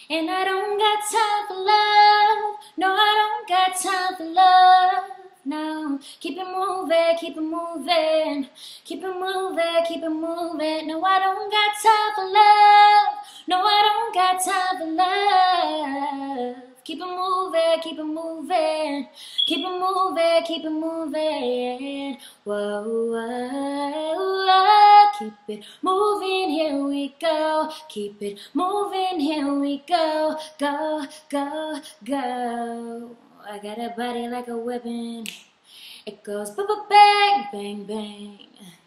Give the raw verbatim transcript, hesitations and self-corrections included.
And I don't got time for love. No, I don't got time for love. No, keep it moving, keep it moving, keep it moving, keep it moving. No, I don't got time for love. No, I don't got time for love. Keep it moving, keep it moving, keep it moving, keep it moving. Whoa, whoa, whoa. Keep it moving, here we go. Keep it moving, here we go. Go, go, go. I got a body like a weapon. It goes ba ba bang, bang, bang.